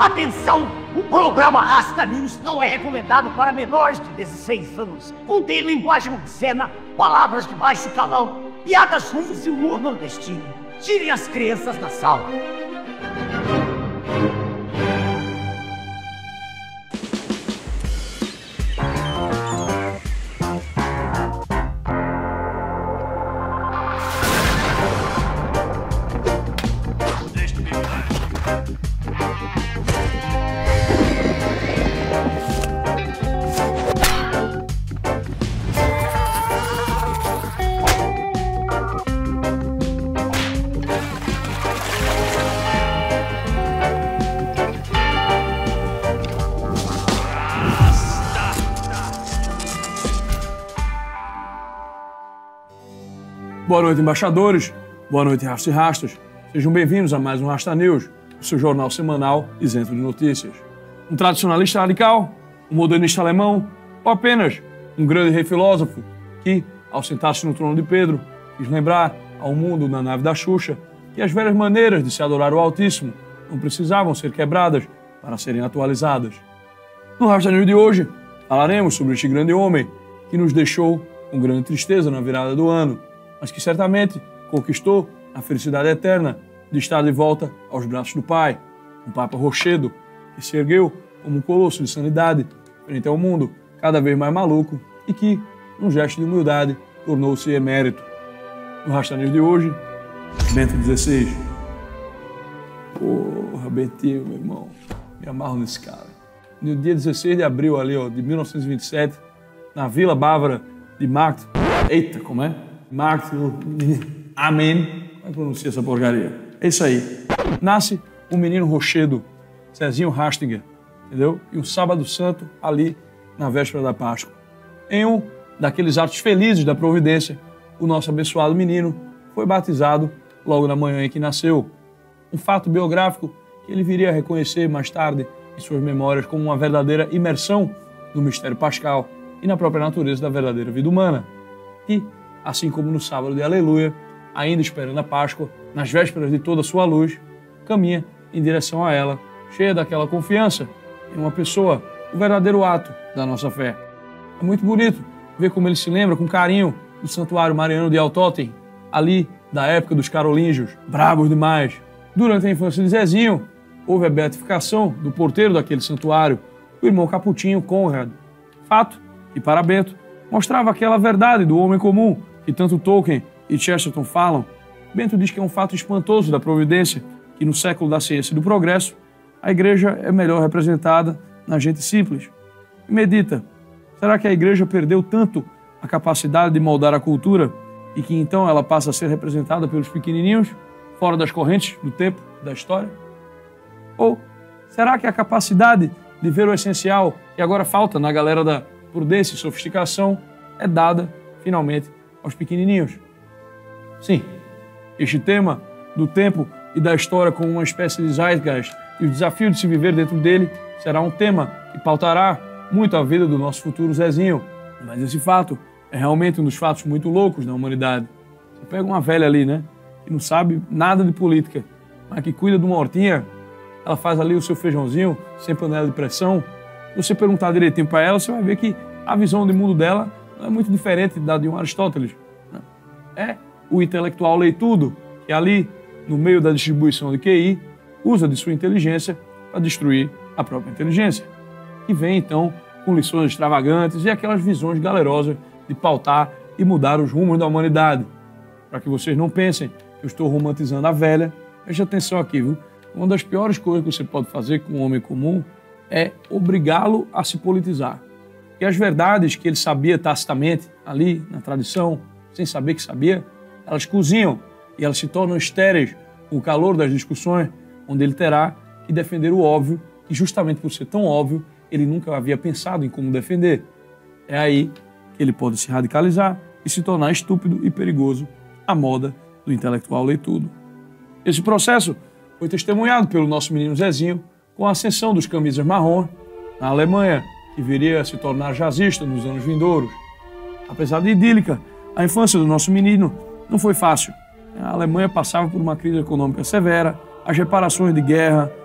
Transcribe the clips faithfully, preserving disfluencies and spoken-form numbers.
Atenção! O programa Rasta News não é recomendado para menores de dezesseis anos. Contém linguagem obscena, palavras de baixo calão, piadas ruins e humor nordestino. Tirem as crianças da sala. Boa noite, embaixadores. Boa noite, rastas e rastas. Sejam bem-vindos a mais um Rasta News, o seu jornal semanal isento de notícias. Um tradicionalista radical, um modernista alemão ou apenas um grande rei filósofo que, ao sentar-se no trono de Pedro, quis lembrar ao mundo na nave da Xuxa que as velhas maneiras de se adorar o Altíssimo não precisavam ser quebradas para serem atualizadas. No Rasta News de hoje, falaremos sobre este grande homem que nos deixou com grande tristeza na virada do ano, mas que certamente conquistou a felicidade eterna de estar de volta aos braços do Pai, um Papa Rochedo que se ergueu como um colosso de sanidade frente ao mundo cada vez mais maluco e que, num gesto de humildade, tornou-se emérito. No Rasta News de hoje, Bento dezesseis. Porra, Bentinho, meu irmão, me amarro nesse cara. No dia dezesseis de abril ali, ó, de mil novecentos e vinte e sete, na Vila Bávara de Markt, eita, como é? Markt, amém. Como é que pronuncia essa porcaria? É isso aí. Nasce um menino rochedo, Zezinho Rastinger, entendeu? E um sábado santo ali na véspera da Páscoa. Em um daqueles atos felizes da providência, o nosso abençoado menino foi batizado logo na manhã em que nasceu. Um fato biográfico que ele viria a reconhecer mais tarde em suas memórias como uma verdadeira imersão no mistério pascal e na própria natureza da verdadeira vida humana. E, assim como no sábado de Aleluia, ainda esperando a Páscoa, nas vésperas de toda a sua luz, caminha em direção a ela, cheia daquela confiança em uma pessoa, o verdadeiro ato da nossa fé. É muito bonito ver como ele se lembra com carinho do santuário mariano de Altotem, ali da época dos carolíngios, bravos demais. Durante a infância de Zezinho, houve a beatificação do porteiro daquele santuário, o irmão Caputinho Conrad. Fato que, para Bento, mostrava aquela verdade do homem comum que tanto Tolkien e Chesterton falam. Bento diz que é um fato espantoso da providência que, no século da ciência e do progresso, a igreja é melhor representada na gente simples. E medita, será que a igreja perdeu tanto a capacidade de moldar a cultura e que então ela passa a ser representada pelos pequenininhos, fora das correntes do tempo, da história? Ou será que a capacidade de ver o essencial, que agora falta na galera da prudência e sofisticação, é dada, finalmente, aos pequenininhos? Sim, este tema do tempo e da história como uma espécie de zeitgeist e o desafio de se viver dentro dele será um tema que pautará muito a vida do nosso futuro Zezinho. Mas esse fato é realmente um dos fatos muito loucos da humanidade. Você pega uma velha ali, né, que não sabe nada de política, mas que cuida de uma hortinha, ela faz ali o seu feijãozinho, sem panela de pressão. Se você perguntar direitinho para ela, você vai ver que a visão de mundo dela não é muito diferente da de um Aristóteles. É o intelectual leitudo que ali, no meio da distribuição de Q I, usa de sua inteligência para destruir a própria inteligência. Que vem, então, com lições extravagantes e aquelas visões galerosas de pautar e mudar os rumos da humanidade. Para que vocês não pensem que eu estou romantizando a velha, preste atenção aqui, viu? Uma das piores coisas que você pode fazer com um homem comum é obrigá-lo a se politizar. E as verdades que ele sabia tacitamente, ali, na tradição, sem saber que sabia, elas cozinham e elas se tornam estéreis com o calor das discussões, onde ele terá que defender o óbvio, que justamente por ser tão óbvio, ele nunca havia pensado em como defender. É aí que ele pode se radicalizar e se tornar estúpido e perigoso à moda do intelectual leitudo. Esse processo foi testemunhado pelo nosso menino Zezinho com a ascensão dos camisas marrom na Alemanha, que viria a se tornar jazzista nos anos vindouros. Apesar de idílica, a infância do nosso menino não foi fácil. A Alemanha passava por uma crise econômica severa, as reparações de guerra,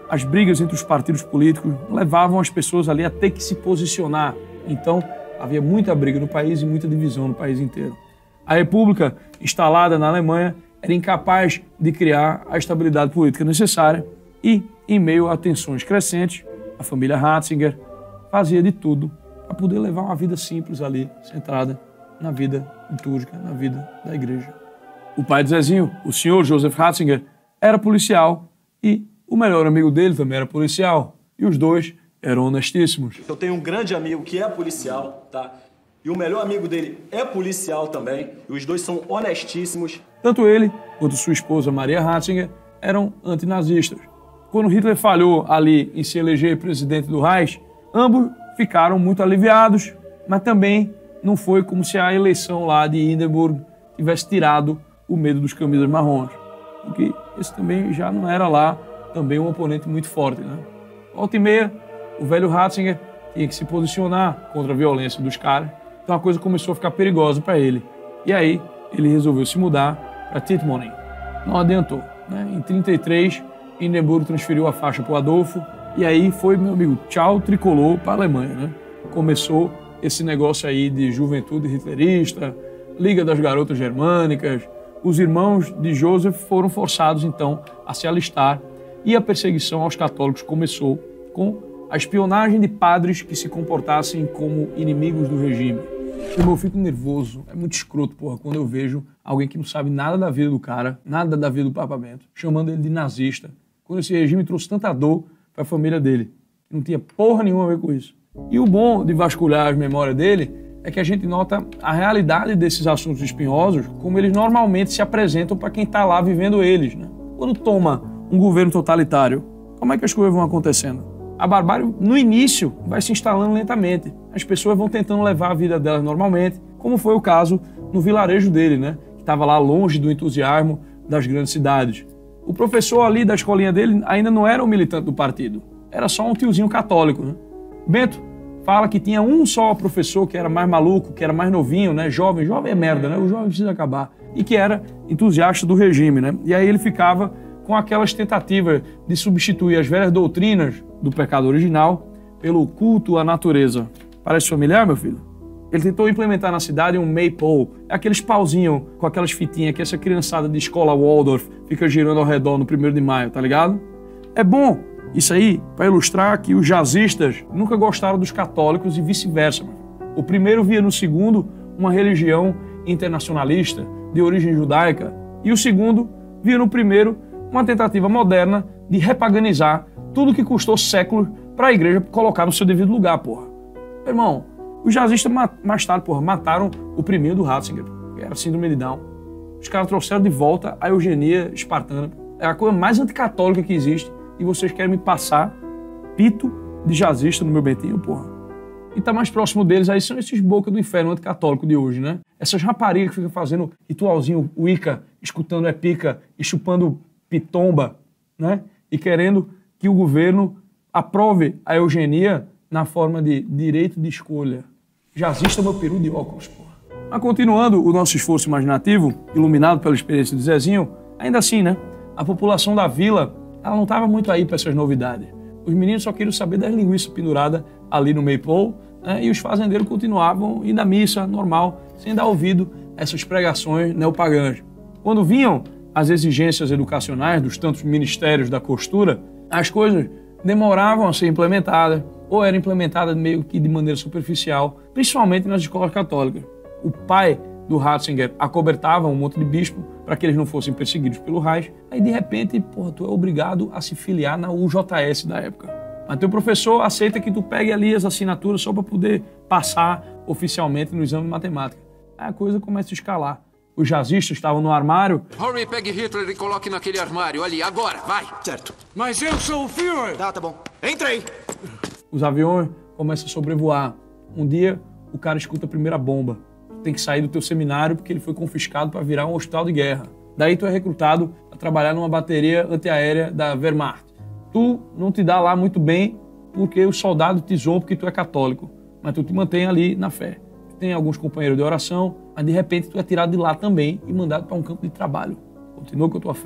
as brigas entre os partidos políticos levavam as pessoas ali a ter que se posicionar. Então, havia muita briga no país e muita divisão no país inteiro. A República, instalada na Alemanha, era incapaz de criar a estabilidade política necessária e, em meio a tensões crescentes, a família Ratzinger fazia de tudo para poder levar uma vida simples ali, centrada na vida litúrgica, na vida da igreja. O pai de Zezinho, o senhor Joseph Ratzinger, era policial e o melhor amigo dele também era policial. E os dois eram honestíssimos. Eu tenho um grande amigo que é policial, tá? E o melhor amigo dele é policial também. E os dois são honestíssimos. Tanto ele quanto sua esposa Maria Ratzinger eram antinazistas. Quando Hitler falhou ali em se eleger presidente do Reich, ambos ficaram muito aliviados, mas também não foi como se a eleição lá de Hindenburg tivesse tirado o medo dos camisas marrons. Porque esse também já não era lá também um oponente muito forte, né? Volta e meia, o velho Ratzinger tinha que se posicionar contra a violência dos caras, então a coisa começou a ficar perigosa para ele. E aí, ele resolveu se mudar para Tittmoning. Não adiantou, né? Em trinta e três, Hindenburg transferiu a faixa para o Adolfo, e aí foi, meu amigo, tchau tricolor para a Alemanha, né? Começou esse negócio aí de juventude hitlerista, Liga das Garotas Germânicas. Os irmãos de Joseph foram forçados, então, a se alistar e a perseguição aos católicos começou com a espionagem de padres que se comportassem como inimigos do regime. Eu fico nervoso, é muito escroto, porra, quando eu vejo alguém que não sabe nada da vida do cara, nada da vida do Papa Bento, chamando ele de nazista, quando esse regime trouxe tanta dor para a família dele. Não tinha porra nenhuma a ver com isso. E o bom de vasculhar as memórias dele é que a gente nota a realidade desses assuntos espinhosos, como eles normalmente se apresentam para quem está lá vivendo eles, né? Quando toma um governo totalitário, como é que as coisas vão acontecendo? A barbárie, no início, vai se instalando lentamente. As pessoas vão tentando levar a vida delas normalmente, como foi o caso no vilarejo dele, né? Que estava lá longe do entusiasmo das grandes cidades. O professor ali da escolinha dele ainda não era um militante do partido, era só um tiozinho católico, né? Bento fala que tinha um só professor que era mais maluco, que era mais novinho, né? Jovem, jovem é merda, né? O jovem precisa acabar. E que era entusiasta do regime, né? E aí ele ficava com aquelas tentativas de substituir as velhas doutrinas do pecado original pelo culto à natureza. Parece familiar, meu filho? Ele tentou implementar na cidade um maypole, aqueles pauzinhos com aquelas fitinhas que essa criançada de escola Waldorf fica girando ao redor no primeiro de maio, tá ligado? É bom isso aí para ilustrar que os jazzistas nunca gostaram dos católicos e vice-versa. O primeiro via no segundo uma religião internacionalista de origem judaica e o segundo via no primeiro uma tentativa moderna de repaganizar tudo que custou séculos para a igreja colocar no seu devido lugar, porra. Meu irmão, os jazzistas mais tarde, porra, mataram o primeiro do Ratzinger, que era síndrome de Down. Os caras trouxeram de volta a eugenia espartana. É a coisa mais anticatólica que existe e vocês querem me passar pito de jazzista no meu bentinho, porra. E tá mais próximo deles aí são esses boca do inferno anticatólico de hoje, né? Essas raparigas que ficam fazendo ritualzinho Wicca, escutando epica e chupando pitomba, né? E querendo que o governo aprove a eugenia na forma de direito de escolha. Jazzista é meu peru de óculos, porra. Mas continuando o nosso esforço imaginativo, iluminado pela experiência de Zezinho, ainda assim, né? A população da vila, ela não estava muito aí para essas novidades. Os meninos só queriam saber das linguiças penduradas ali no maypole, né? E os fazendeiros continuavam indo à missa normal, sem dar ouvido a essas pregações neopagãs. Quando vinham as exigências educacionais dos tantos ministérios da costura, as coisas demoravam a ser implementadas ou eram implementadas meio que de maneira superficial, principalmente nas escolas católicas. O pai do Ratzinger acobertava um monte de bispo para que eles não fossem perseguidos pelo Reich. Aí, de repente, porra, tu é obrigado a se filiar na U J S da época. Mas teu professor aceita que tu pegue ali as assinaturas só para poder passar oficialmente no exame de matemática. Aí a coisa começa a escalar. Os jazzistas estavam no armário. Harry, pegue Hitler e coloque naquele armário ali, agora, vai! Certo. Mas eu sou o Führer! Tá, tá bom. Entra aí! Os aviões começam a sobrevoar. Um dia, o cara escuta a primeira bomba. Tu tem que sair do teu seminário porque ele foi confiscado para virar um hospital de guerra. Daí tu é recrutado a trabalhar numa bateria antiaérea da Wehrmacht. Tu não te dá lá muito bem porque os soldados te zoam porque tu é católico. Mas tu te mantém ali na fé. Tem alguns companheiros de oração, mas de repente tu é tirado de lá também e mandado para um campo de trabalho. Continua com a tua fé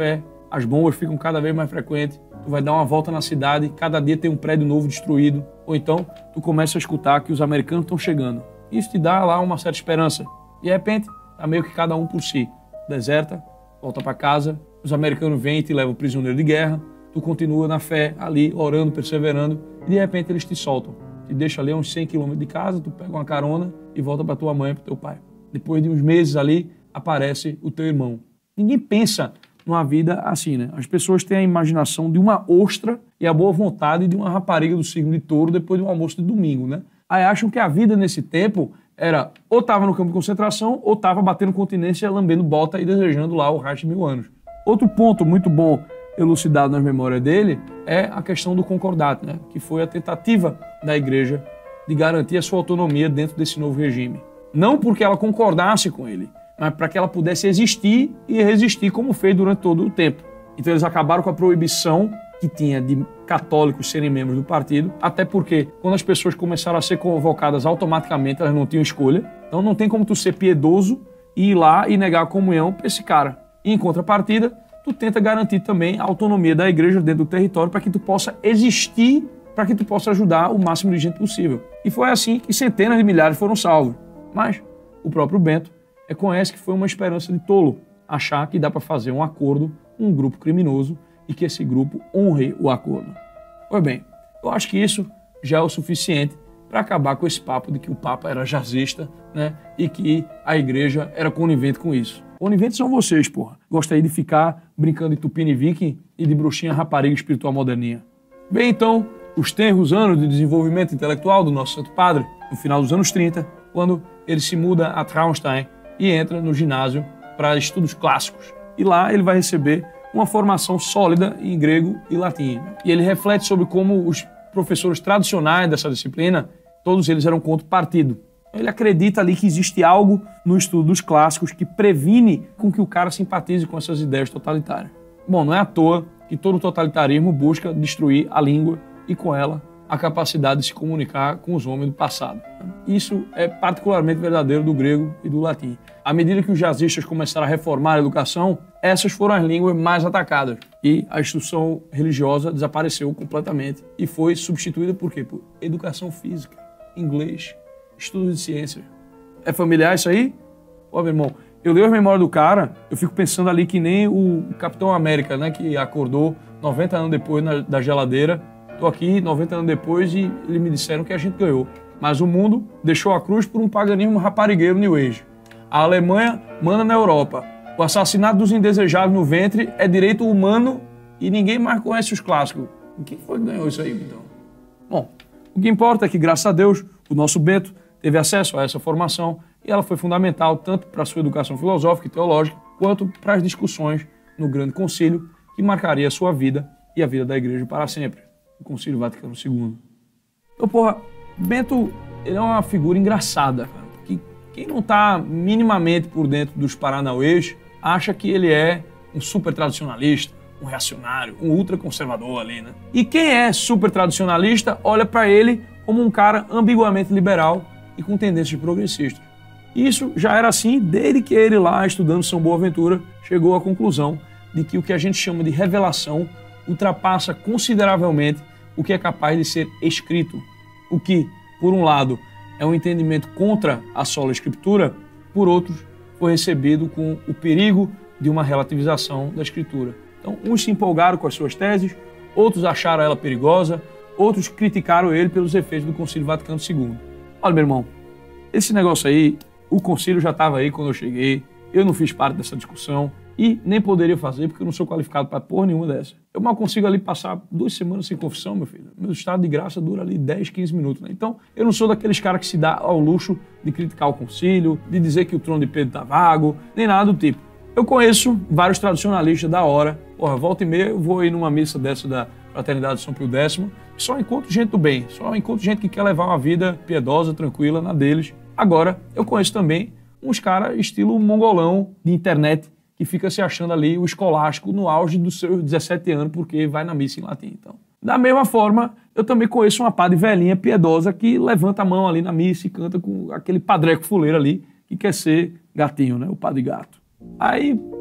as bombas ficam cada vez mais frequentes, tu vai dar uma volta na cidade, cada dia tem um prédio novo destruído, ou então tu começa a escutar que os americanos estão chegando. Isso te dá lá uma certa esperança. E de repente, tá meio que cada um por si. Deserta, volta para casa, os americanos vêm e te levam prisioneiro de guerra, tu continua na fé, ali, orando, perseverando, e de repente eles te soltam. Te deixam ali a uns cem quilômetros de casa, tu pega uma carona e volta para tua mãe e para teu pai. Depois de uns meses ali, aparece o teu irmão. Ninguém pensa numa vida assim, né? As pessoas têm a imaginação de uma ostra e a boa vontade de uma rapariga do signo de touro depois de um almoço de domingo, né? Aí acham que a vida nesse tempo era ou estava no campo de concentração ou estava batendo continência, lambendo bota e desejando lá o resto de mil anos. Outro ponto muito bom elucidado nas memórias dele é a questão do concordato, né? Que foi a tentativa da igreja de garantir a sua autonomia dentro desse novo regime. Não porque ela concordasse com ele, mas para que ela pudesse existir e resistir como fez durante todo o tempo. Então eles acabaram com a proibição que tinha de católicos serem membros do partido, até porque quando as pessoas começaram a ser convocadas automaticamente, elas não tinham escolha. Então não tem como tu ser piedoso e ir lá e negar a comunhão para esse cara. E em contrapartida, tu tenta garantir também a autonomia da igreja dentro do território para que tu possa existir, para que tu possa ajudar o máximo de gente possível. E foi assim que centenas de milhares foram salvos. Mas o próprio Bento reconhece que foi uma esperança de tolo achar que dá para fazer um acordo com um grupo criminoso e que esse grupo honre o acordo. Pois bem, eu acho que isso já é o suficiente para acabar com esse papo de que o Papa era jazzista, né, e que a igreja era conivente com isso. Coniventes são vocês, porra. Gosta aí de ficar brincando de Tupini Viking e de bruxinha rapariga espiritual moderninha. Bem, então, os tenros anos de desenvolvimento intelectual do nosso Santo Padre, no final dos anos trinta, quando ele se muda a Traunstein e entra no ginásio para estudos clássicos. E lá ele vai receber uma formação sólida em grego e latim. E ele reflete sobre como os professores tradicionais dessa disciplina, todos eles eram contra o partido. Ele acredita ali que existe algo no estudo dos clássicos que previne com que o cara simpatize com essas ideias totalitárias. Bom, não é à toa que todo totalitarismo busca destruir a língua e com ela a capacidade de se comunicar com os homens do passado. Isso é particularmente verdadeiro do grego e do latim. À medida que os jazzistas começaram a reformar a educação, essas foram as línguas mais atacadas e a instrução religiosa desapareceu completamente e foi substituída por quê? Por educação física, inglês, estudos de ciências. É familiar isso aí? Ó, meu irmão, eu leio as memórias do cara, eu fico pensando ali que nem o Capitão América, né, que acordou noventa anos depois na, da geladeira. Tô aqui noventa anos depois e eles me disseram que a gente ganhou. Mas o mundo deixou a cruz por um paganismo raparigueiro New Age. A Alemanha manda na Europa. O assassinato dos indesejáveis no ventre é direito humano e ninguém mais conhece os clássicos. Quem foi que ganhou isso aí, então? Bom, o que importa é que, graças a Deus, o nosso Bento teve acesso a essa formação e ela foi fundamental tanto para a sua educação filosófica e teológica quanto para as discussões no Grande Concílio que marcaria a sua vida e a vida da Igreja para sempre. O Concílio Vaticano segundo. Então, porra, Bento, ele é uma figura engraçada, cara, porque quem não tá minimamente por dentro dos paranauês acha que ele é um super tradicionalista, um reacionário, um ultraconservador ali, né? E quem é super tradicionalista olha para ele como um cara ambiguamente liberal e com tendências progressistas. Isso já era assim desde que ele lá, estudando São Boaventura, chegou à conclusão de que o que a gente chama de revelação ultrapassa consideravelmente o que é capaz de ser escrito. O que, por um lado, é um entendimento contra a sola escritura, por outros, foi recebido com o perigo de uma relativização da escritura. Então, uns se empolgaram com as suas teses, outros acharam ela perigosa, outros criticaram ele pelos efeitos do Concílio Vaticano segundo. Olha, meu irmão, esse negócio aí, o concílio já estava aí quando eu cheguei, eu não fiz parte dessa discussão e nem poderia fazer porque eu não sou qualificado para porra nenhuma dessa. Eu mal consigo ali passar duas semanas sem confissão, meu filho. Meu estado de graça dura ali dez, quinze minutos, né? Então, eu não sou daqueles caras que se dá ao luxo de criticar o concílio, de dizer que o trono de Pedro tá vago, nem nada do tipo. Eu conheço vários tradicionalistas da hora. Porra, volta e meia eu vou ir numa missa dessa da Fraternidade de São Pio décimo, só encontro gente do bem, só encontro gente que quer levar uma vida piedosa, tranquila, na deles. Agora, eu conheço também uns caras estilo mongolão de internet, que fica se achando ali o escolástico no auge dos seus dezessete anos, porque vai na missa em latim. Então, da mesma forma, eu também conheço uma pá de velhinha piedosa que levanta a mão ali na missa e canta com aquele padreco fuleiro ali, que quer ser gatinho, né? O padre gato. Aí,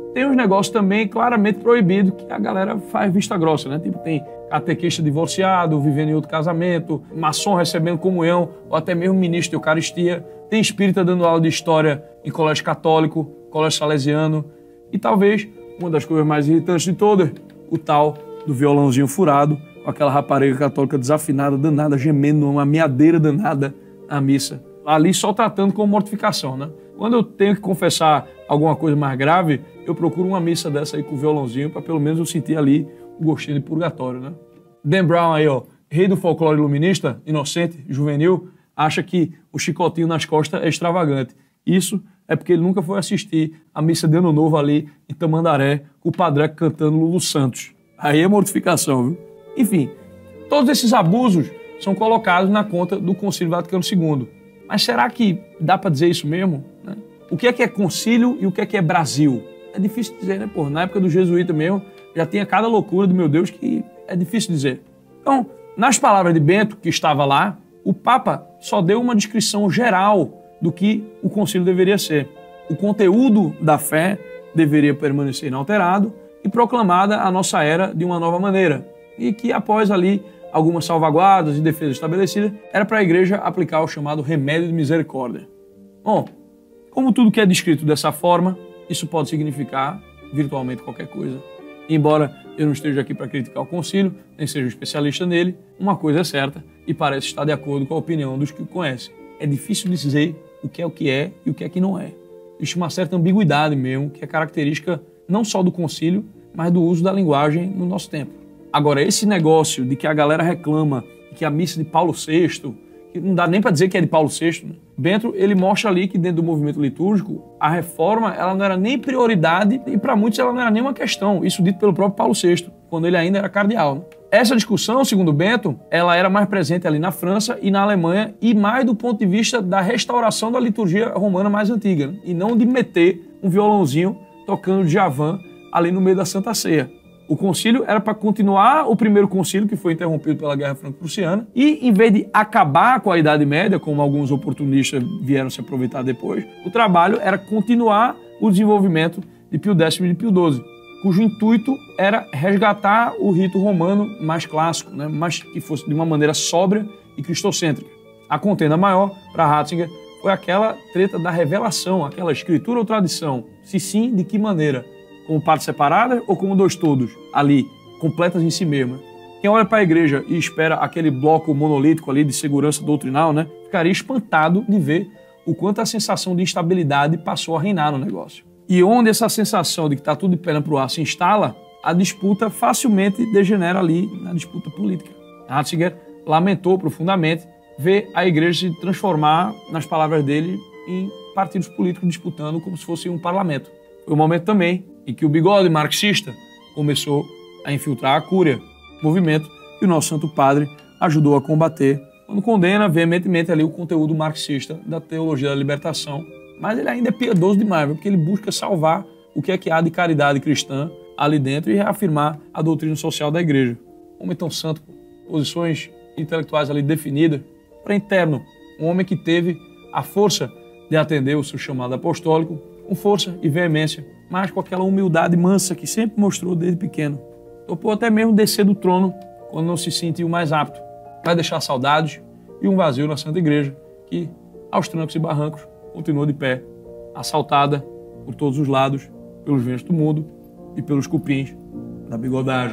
tem uns negócios também claramente proibidos que a galera faz vista grossa, né? Tipo, tem catequista divorciado, vivendo em outro casamento, maçom recebendo comunhão, ou até mesmo ministro de Eucaristia. Tem espírita dando aula de história em colégio católico, colégio salesiano. E talvez uma das coisas mais irritantes de todas, o tal do violãozinho furado, com aquela rapariga católica desafinada, danada, gemendo uma meadeira danada na missa. Ali só tratando como mortificação, né? Quando eu tenho que confessar alguma coisa mais grave, eu procuro uma missa dessa aí com o violãozinho, para pelo menos eu sentir ali o gostinho de purgatório, né? Dan Brown aí, ó, rei do folclore iluminista, inocente, juvenil, acha que o chicotinho nas costas é extravagante. Isso é porque ele nunca foi assistir a missa de Ano Novo ali em Tamandaré, com o Padre cantando Lulu Santos. Aí é mortificação, viu? Enfim, todos esses abusos são colocados na conta do Concílio Vaticano segundo. Mas será que dá para dizer isso mesmo? Né? O que é que é concílio e o que é que é Brasil? É difícil dizer, né? Pô, na época do jesuíta mesmo, já tinha cada loucura do meu Deus que é difícil dizer. Então, nas palavras de Bento, que estava lá, o Papa só deu uma descrição geral do que o concílio deveria ser. O conteúdo da fé deveria permanecer inalterado e proclamada a nossa era de uma nova maneira. E que após ali algumas salvaguardas e defesas estabelecidas, era para a igreja aplicar o chamado remédio de misericórdia. Bom, como tudo que é descrito dessa forma, isso pode significar virtualmente qualquer coisa. E embora eu não esteja aqui para criticar o concílio, nem seja um especialista nele, uma coisa é certa e parece estar de acordo com a opinião dos que o conhecem. É difícil dizer o que é o que é e o que é que não é. Existe uma certa ambiguidade mesmo, que é característica não só do concílio, mas do uso da linguagem no nosso tempo. Agora, esse negócio de que a galera reclama que a missa de Paulo sexto, que não dá nem para dizer que é de Paulo sexto, né? Bento, ele mostra ali que dentro do movimento litúrgico, a reforma ela não era nem prioridade e para muitos ela não era nem uma questão. Isso dito pelo próprio Paulo sexto, quando ele ainda era cardeal, né? Essa discussão, segundo Bento, ela era mais presente ali na França e na Alemanha e mais do ponto de vista da restauração da liturgia romana mais antiga, né? E não de meter um violãozinho tocando Djavan ali no meio da Santa Ceia. O concílio era para continuar o primeiro concílio, que foi interrompido pela Guerra Franco-Prussiana, e em vez de acabar com a Idade Média, como alguns oportunistas vieram se aproveitar depois, o trabalho era continuar o desenvolvimento de Pio décimo e de Pio doze, cujo intuito era resgatar o rito romano mais clássico, né, mas que fosse de uma maneira sóbria e cristocêntrica. A contenda maior para Ratzinger foi aquela treta da revelação, aquela escritura ou tradição, se sim, de que maneira? Como partes separadas ou como dois todos, ali, completas em si mesmas. Quem olha para a igreja e espera aquele bloco monolítico ali de segurança doutrinal, né, ficaria espantado de ver o quanto a sensação de instabilidade passou a reinar no negócio. E onde essa sensação de que está tudo de perna para o ar se instala, a disputa facilmente degenera ali na disputa política. Ratzinger lamentou profundamente ver a igreja se transformar, nas palavras dele, em partidos políticos disputando como se fosse um parlamento. Foi o momento também em que o bigode marxista começou a infiltrar a Cúria, movimento que o nosso Santo Padre ajudou a combater, quando condena veementemente ali o conteúdo marxista da teologia da libertação. Mas ele ainda é piedoso demais, porque ele busca salvar o que é que há de caridade cristã ali dentro e reafirmar a doutrina social da igreja. Homem tão santo, posições intelectuais ali definidas, para interno, um homem que teve a força de atender o seu chamado apostólico, com força e veemência, mas com aquela humildade mansa que sempre mostrou desde pequeno. Topou até mesmo descer do trono quando não se sentiu mais apto, para deixar saudades e um vazio na Santa Igreja, que, aos trancos e barrancos, continuou de pé, assaltada por todos os lados, pelos ventos do mundo e pelos cupins da bigodagem.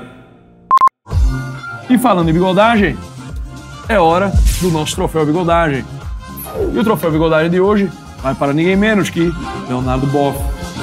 E falando em bigodagem, é hora do nosso troféu bigodagem. E o troféu bigodagem de hoje vai para ninguém menos que Leonardo Boff.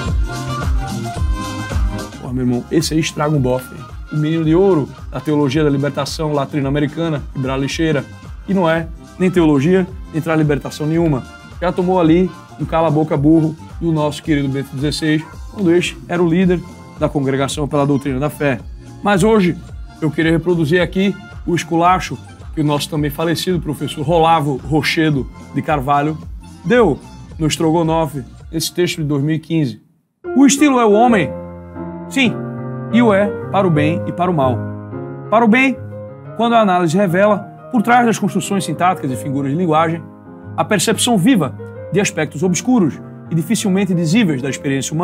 Pô, meu irmão, esse aí estraga um Boff. O menino de ouro da teologia da libertação latino-americana, Ibral Lixeira. E não é nem teologia, nem traz libertação nenhuma. Já tomou ali um cala-boca burro do nosso querido Bento dezesseis, quando este era o líder da Congregação pela Doutrina da Fé. Mas hoje eu queria reproduzir aqui o esculacho que o nosso também falecido professor Rolavo Rochedo de Carvalho deu no Strogonoff, esse texto de dois mil e quinze. O estilo é o homem? Sim, e o é para o bem e para o mal. Para o bem, quando a análise revela, por trás das construções sintáticas e figuras de linguagem, a percepção viva de aspectos obscuros e dificilmente dizíveis da experiência humana.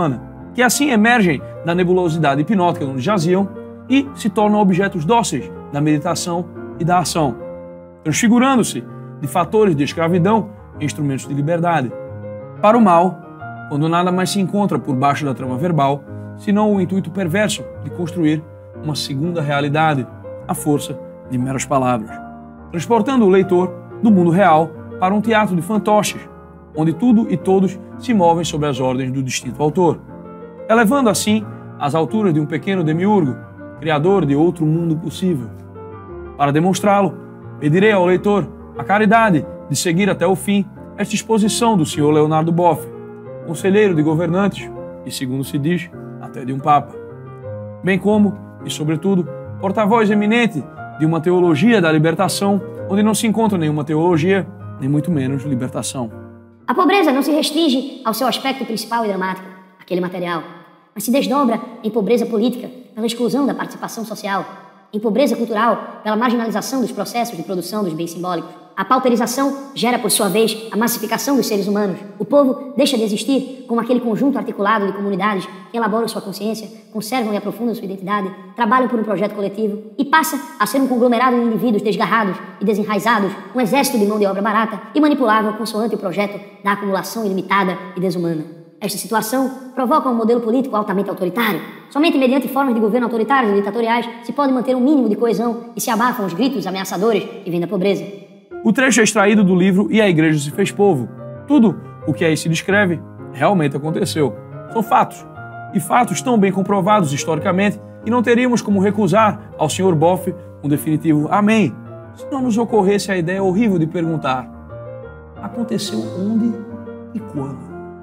que assim emergem da nebulosidade hipnótica onde jaziam e se tornam objetos dóceis da meditação e da ação, transfigurando-se de fatores de escravidão em instrumentos de liberdade. Para o mal, quando nada mais se encontra por baixo da trama verbal, senão o intuito perverso de construir uma segunda realidade, à força de meras palavras, transportando o leitor do mundo real para um teatro de fantoches, onde tudo e todos se movem sob as ordens do distinto autor, elevando assim às alturas de um pequeno demiurgo, criador de outro mundo possível. Para demonstrá-lo, pedirei ao leitor a caridade de seguir até o fim esta exposição do senhor Leonardo Boff, conselheiro de governantes e, segundo se diz, até de um papa, bem como, e sobretudo, porta-voz eminente de uma teologia da libertação, onde não se encontra nenhuma teologia, nem muito menos libertação. A pobreza não se restringe ao seu aspecto principal e dramático, aquele material, mas se desdobra em pobreza política pela exclusão da participação social, em pobreza cultural pela marginalização dos processos de produção dos bens simbólicos. A pauperização gera, por sua vez, a massificação dos seres humanos. O povo deixa de existir como aquele conjunto articulado de comunidades que elaboram sua consciência, conservam e aprofundam sua identidade, trabalham por um projeto coletivo e passa a ser um conglomerado de indivíduos desgarrados e desenraizados, um exército de mão de obra barata e manipulável consoante o projeto da acumulação ilimitada e desumana. Esta situação provoca um modelo político altamente autoritário. Somente mediante formas de governo autoritários e ditatoriais se pode manter um mínimo de coesão e se abafam os gritos ameaçadores que vêm da pobreza. O trecho é extraído do livro E a Igreja se fez povo. Tudo o que aí se descreve realmente aconteceu. São fatos. E fatos tão bem comprovados historicamente que não teríamos como recusar ao senhor Boff um definitivo amém, se não nos ocorresse a ideia horrível de perguntar: aconteceu onde e quando?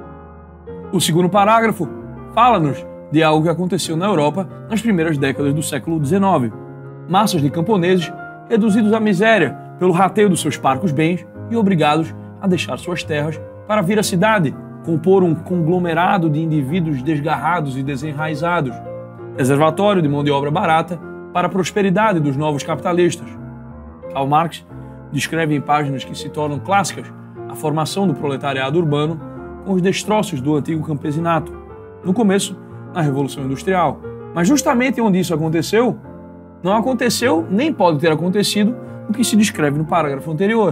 O segundo parágrafo fala-nos de algo que aconteceu na Europa nas primeiras décadas do século dezenove. Massas de camponeses reduzidos à miséria pelo rateio dos seus parcos bens e obrigados a deixar suas terras para vir à cidade, compor um conglomerado de indivíduos desgarrados e desenraizados, reservatório de mão de obra barata para a prosperidade dos novos capitalistas. Karl Marx descreve em páginas que se tornam clássicas a formação do proletariado urbano com os destroços do antigo campesinato, no começo, na Revolução Industrial. Mas justamente onde isso aconteceu, não aconteceu nem pode ter acontecido o que se descreve no parágrafo anterior: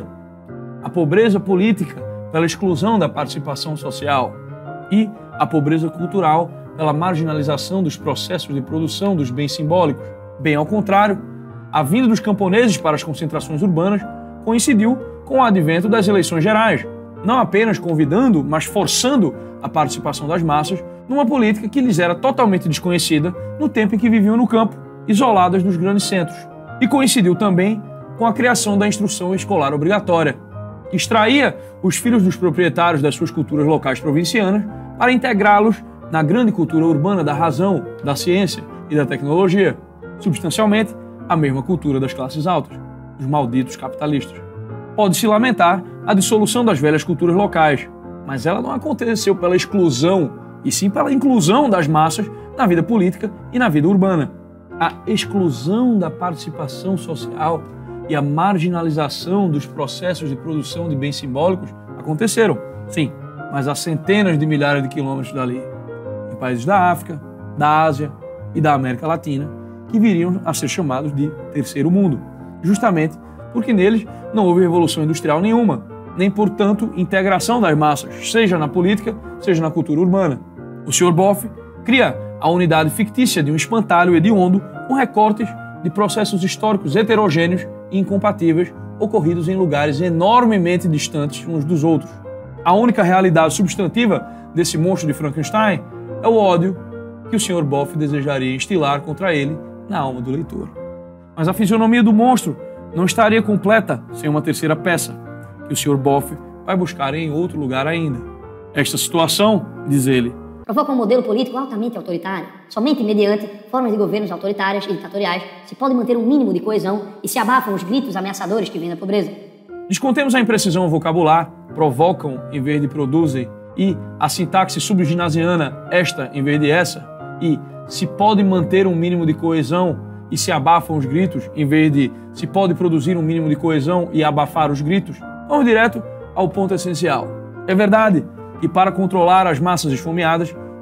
a pobreza política pela exclusão da participação social e a pobreza cultural pela marginalização dos processos de produção dos bens simbólicos. Bem ao contrário, a vinda dos camponeses para as concentrações urbanas coincidiu com o advento das eleições gerais, não apenas convidando, mas forçando a participação das massas numa política que lhes era totalmente desconhecida no tempo em que viviam no campo, isoladas dos grandes centros. E coincidiu também com a criação da instrução escolar obrigatória, que extraía os filhos dos proprietários das suas culturas locais provincianas para integrá-los na grande cultura urbana da razão, da ciência e da tecnologia, substancialmente a mesma cultura das classes altas, dos malditos capitalistas. Pode-se lamentar a dissolução das velhas culturas locais, mas ela não aconteceu pela exclusão, e sim pela inclusão das massas na vida política e na vida urbana. A exclusão da participação social e a marginalização dos processos de produção de bens simbólicos aconteceram, sim, mas a centenas de milhares de quilômetros dali, em países da África, da Ásia e da América Latina, que viriam a ser chamados de terceiro mundo, justamente porque neles não houve revolução industrial nenhuma, nem, portanto, integração das massas, seja na política, seja na cultura urbana. O senhor Boff cria a unidade fictícia de um espantalho hediondo com recortes de processos históricos heterogêneos e incompatíveis ocorridos em lugares enormemente distantes uns dos outros. A única realidade substantiva desse monstro de Frankenstein é o ódio que o senhor Boff desejaria instilar contra ele na alma do leitor. Mas a fisionomia do monstro não estaria completa sem uma terceira peça, que o senhor Boff vai buscar em outro lugar ainda. Esta situação, diz ele, provoca um modelo político altamente autoritário. Somente mediante formas de governos autoritárias e ditatoriais se pode manter um mínimo de coesão e se abafam os gritos ameaçadores que vêm da pobreza. Descontemos a imprecisão vocabular, provocam em vez de produzem, e a sintaxe subginasiana, esta em vez de essa, e se pode manter um mínimo de coesão e se abafam os gritos, em vez de se pode produzir um mínimo de coesão e abafar os gritos. Vamos direto ao ponto essencial. É verdade que para controlar as massas esfomeadas,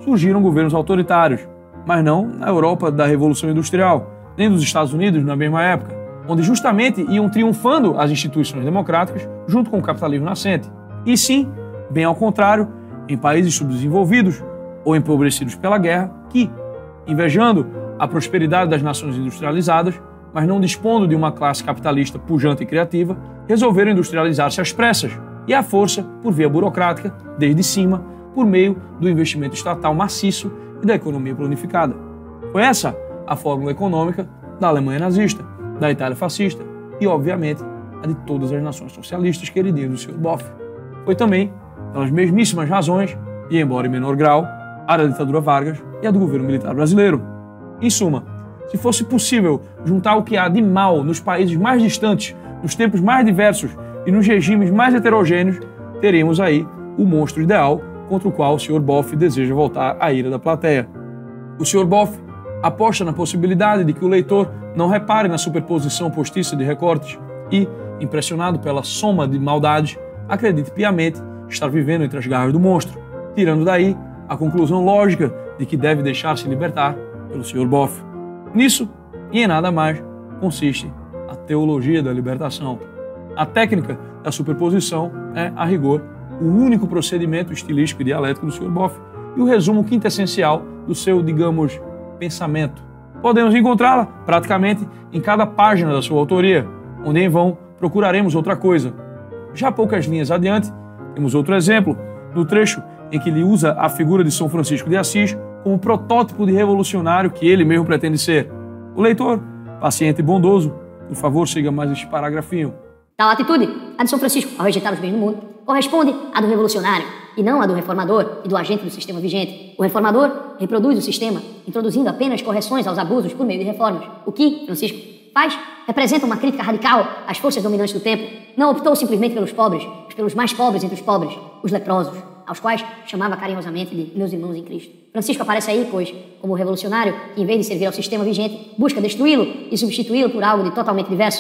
surgiram governos autoritários, mas não na Europa da Revolução Industrial, nem dos Estados Unidos na mesma época, onde justamente iam triunfando as instituições democráticas junto com o capitalismo nascente. E sim, bem ao contrário, em países subdesenvolvidos ou empobrecidos pela guerra, que, invejando a prosperidade das nações industrializadas, mas não dispondo de uma classe capitalista pujante e criativa, resolveram industrializar-se às pressas e à força por via burocrática, desde cima, por meio do investimento estatal maciço e da economia planificada. Foi essa a fórmula econômica da Alemanha nazista, da Itália fascista e, obviamente, a de todas as nações socialistas queridinhas do senhor Boff. Foi também, pelas mesmíssimas razões, e embora em menor grau, a da ditadura Vargas e a do governo militar brasileiro. Em suma, se fosse possível juntar o que há de mal nos países mais distantes, nos tempos mais diversos e nos regimes mais heterogêneos, teríamos aí o monstro ideal contra o qual o senhor Boff deseja voltar à ira da plateia. O senhor Boff aposta na possibilidade de que o leitor não repare na superposição postiça de recortes e, impressionado pela soma de maldades, acredite piamente estar vivendo entre as garras do monstro, tirando daí a conclusão lógica de que deve deixar-se libertar pelo senhor Boff. Nisso, e em nada mais, consiste a teologia da libertação. A técnica da superposição é, a rigor, o único procedimento estilístico e dialético do senhor Boff e o resumo quintessencial do seu, digamos, pensamento. Podemos encontrá-la praticamente em cada página da sua autoria, onde em vão procuraremos outra coisa. Já poucas linhas adiante, temos outro exemplo, no trecho em que ele usa a figura de São Francisco de Assis como protótipo de revolucionário que ele mesmo pretende ser. O leitor, paciente e bondoso, por favor, siga mais este paragrafinho. Tal atitude, a de São Francisco ao rejeitar os bens do mundo, corresponde à do revolucionário e não à do reformador e do agente do sistema vigente. O reformador reproduz o sistema, introduzindo apenas correções aos abusos por meio de reformas. O que Francisco faz representa uma crítica radical às forças dominantes do tempo. Não optou simplesmente pelos pobres, mas pelos mais pobres entre os pobres, os leprosos, aos quais chamava carinhosamente de meus irmãos em Cristo. Francisco aparece aí, pois, como revolucionário que, em vez de servir ao sistema vigente, busca destruí-lo e substituí-lo por algo de totalmente diverso.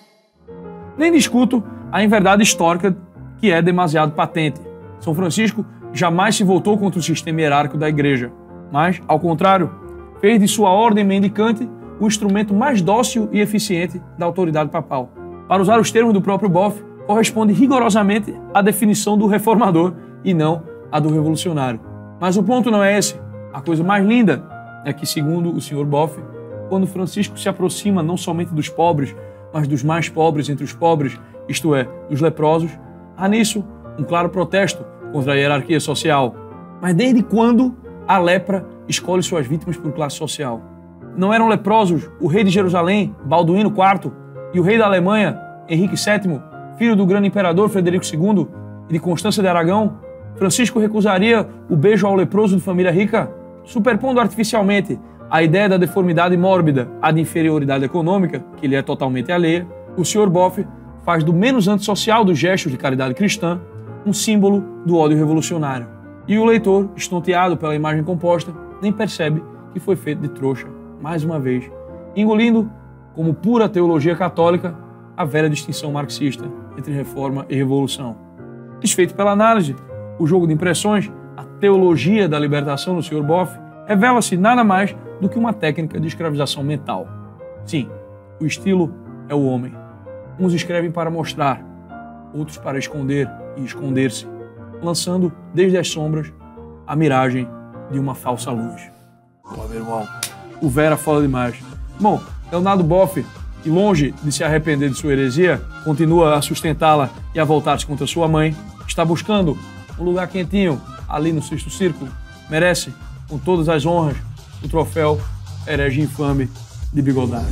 Nem discuto a inverdade histórica que é demasiado patente. São Francisco jamais se voltou contra o sistema hierárquico da Igreja, mas, ao contrário, fez de sua ordem mendicante o instrumento mais dócil e eficiente da autoridade papal. Para usar os termos do próprio Boff, corresponde rigorosamente à definição do reformador e não à do revolucionário. Mas o ponto não é esse. A coisa mais linda é que, segundo o senhor Boff, quando Francisco se aproxima não somente dos pobres, mas dos mais pobres entre os pobres, isto é, dos leprosos, há nisso um claro protesto contra a hierarquia social. Mas desde quando a lepra escolhe suas vítimas por classe social? Não eram leprosos o rei de Jerusalém, Balduíno quarto, e o rei da Alemanha, Henrique sétimo, filho do grande imperador Frederico segundo e de Constância de Aragão? Francisco recusaria o beijo ao leproso de família rica? Superpondo artificialmente a ideia da deformidade mórbida à de inferioridade econômica, que lhe é totalmente alheia, o senhor Boff faz do menos antissocial dos gestos de caridade cristã um símbolo do ódio revolucionário. E o leitor, estonteado pela imagem composta, nem percebe que foi feito de trouxa, mais uma vez, engolindo, como pura teologia católica, a velha distinção marxista entre reforma e revolução. Desfeito pela análise, o jogo de impressões, a teologia da libertação do senhor Boff, revela-se nada mais do que uma técnica de escravização mental. Sim, o estilo é o homem. Uns escrevem para mostrar, outros para esconder e esconder-se, lançando desde as sombras a miragem de uma falsa luz. Pô, meu irmão, o Vera fala demais. Bom, Leonardo Boff, que longe de se arrepender de sua heresia, continua a sustentá-la e a voltar-se contra sua mãe, está buscando um lugar quentinho ali no sexto círculo, merece, com todas as honras, o troféu herege infame de Bigodari.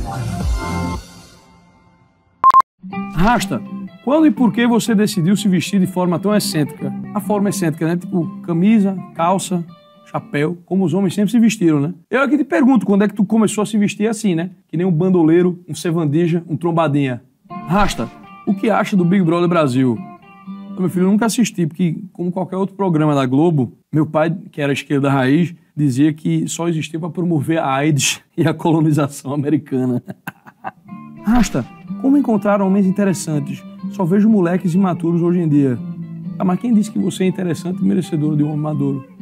Rasta, quando e por que você decidiu se vestir de forma tão excêntrica? A forma excêntrica, né? Tipo, camisa, calça, chapéu, como os homens sempre se vestiram, né? Eu aqui te pergunto, quando é que tu começou a se vestir assim, né? Que nem um bandoleiro, um sevandija, um trombadinha. Rasta, o que acha do Big Brother Brasil? Meu filho, eu nunca assisti, porque, como qualquer outro programa da Globo, meu pai, que era esquerda raiz, dizia que só existia para promover a AIDS e a colonização americana. Rasta, como encontrar homens interessantes? Só vejo moleques imaturos hoje em dia. Ah, mas quem disse que você é interessante e merecedor de um homem maduro?